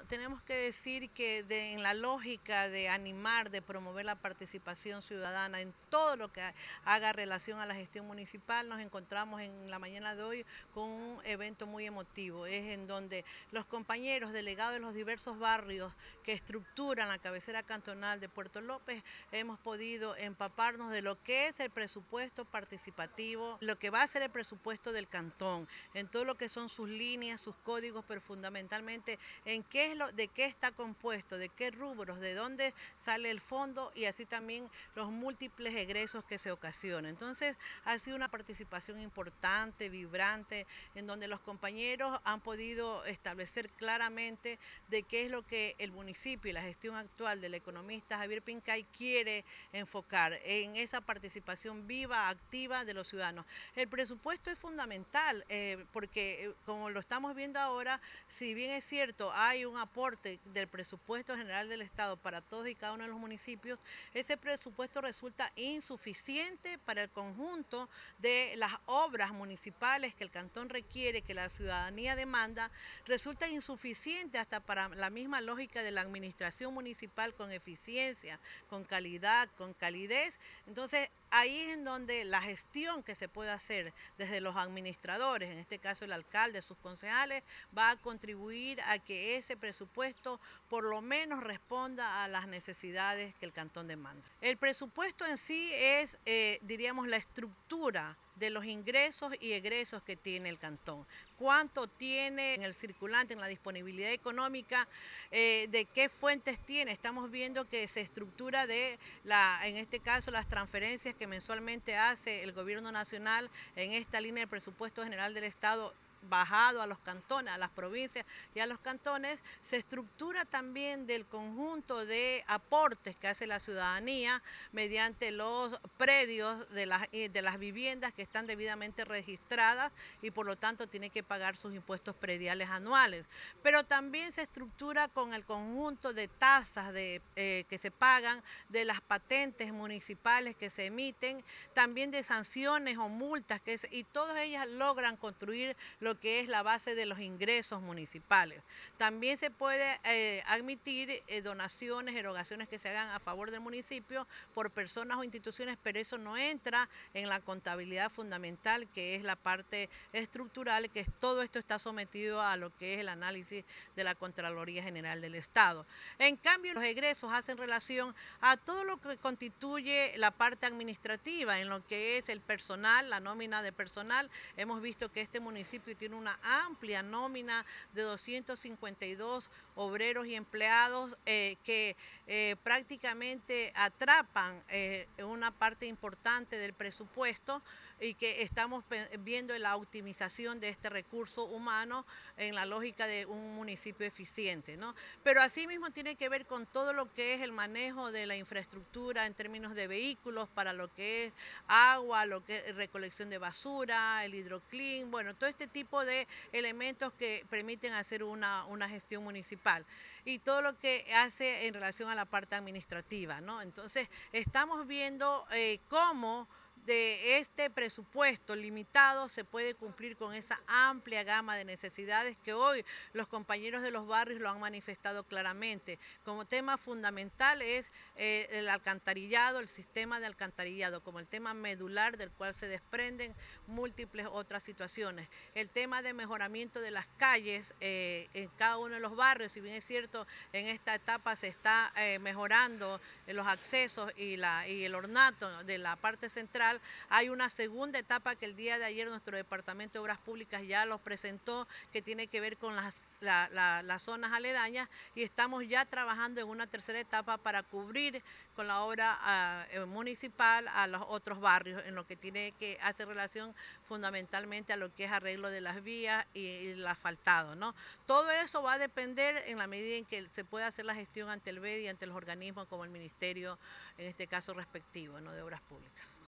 tenemos que decir que en la lógica de animar, de promover la participación ciudadana en todo lo que haga relación a la gestión municipal, nos encontramos en la mañana de hoy con un evento muy emotivo. Es en donde los compañeros delegados de los diversos barrios que estructuran la cabecera cantonal de Puerto López hemos podido empaparnos de lo que es el presupuesto participativo, lo que va a ser el presupuesto del cantón, en todo lo que son sus líneas, sus códigos, pero fundamentalmente en de qué está compuesto, de qué rubros, de dónde sale el fondo y así también los múltiples egresos que se ocasionan. Entonces ha sido una participación importante, vibrante, en donde los compañeros han podido establecer claramente de qué es lo que el municipio y la gestión actual del economista Javier Pincay quiere enfocar en esa participación viva, activa de los ciudadanos. El presupuesto es fundamental porque como lo estamos viendo ahora, si bien es cierto, hay un aporte del presupuesto general del Estado para todos y cada uno de los municipios, ese presupuesto resulta insuficiente para el conjunto de las obras municipales que el cantón requiere, que la ciudadanía demanda, resulta insuficiente hasta para la misma lógica de la administración municipal con eficiencia, con calidad, con calidez. Entonces, ahí es en donde la gestión que se puede hacer desde los administradores, en este caso el alcalde, sus concejales, va a contribuir a que ese presupuesto por lo menos responda a las necesidades que el cantón demanda. El presupuesto en sí es, diríamos, la estructura de los ingresos y egresos que tiene el cantón. Cuánto tiene en el circulante, en la disponibilidad económica, de qué fuentes tiene. Estamos viendo que se estructura en este caso, las transferencias que mensualmente hace el gobierno nacional en esta línea del presupuesto general del Estado bajado a los cantones, a las provincias y a los cantones, se estructura también del conjunto de aportes que hace la ciudadanía mediante los predios de las viviendas que están debidamente registradas y por lo tanto tiene que pagar sus impuestos prediales anuales. Pero también se estructura con el conjunto de tasas que se pagan, de las patentes municipales que se emiten, también de sanciones o multas y todas ellas logran construir lo que es la base de los ingresos municipales. También se puede admitir donaciones, erogaciones que se hagan a favor del municipio por personas o instituciones, pero eso no entra en la contabilidad fundamental, que es la parte estructural, que todo esto está sometido a lo que es el análisis de la Contraloría General del Estado. En cambio, los egresos hacen relación a todo lo que constituye la parte administrativa, en lo que es el personal, la nómina de personal. Hemos visto que este municipio tiene una amplia nómina de 252 obreros y empleados que prácticamente atrapan una parte importante del presupuesto y que estamos viendo la optimización de este recurso humano en la lógica de un municipio eficiente, ¿no? Pero asimismo tiene que ver con todo lo que es el manejo de la infraestructura en términos de vehículos para lo que es agua, lo que es recolección de basura, el hidroclín, bueno, todo este tipo de elementos que permiten hacer una gestión municipal y todo lo que hace en relación a la parte administrativa, ¿no? Entonces, estamos viendo cómo de este presupuesto limitado se puede cumplir con esa amplia gama de necesidades que hoy los compañeros de los barrios lo han manifestado claramente. Como tema fundamental es el alcantarillado, el sistema de alcantarillado, como el tema medular del cual se desprenden múltiples otras situaciones. El tema de mejoramiento de las calles en cada uno de los barrios, si bien es cierto, en esta etapa se está mejorando los accesos y el ornato de la parte central. Hay una segunda etapa que el día de ayer nuestro Departamento de Obras Públicas ya los presentó, que tiene que ver con las zonas aledañas, y estamos ya trabajando en una tercera etapa para cubrir con la obra municipal a los otros barrios, en lo que tiene que hacer relación fundamentalmente a lo que es arreglo de las vías y el asfaltado, ¿no? Todo eso va a depender en la medida en que se pueda hacer la gestión ante el BED y ante los organismos como el Ministerio, en este caso respectivo, ¿no?, de Obras Públicas.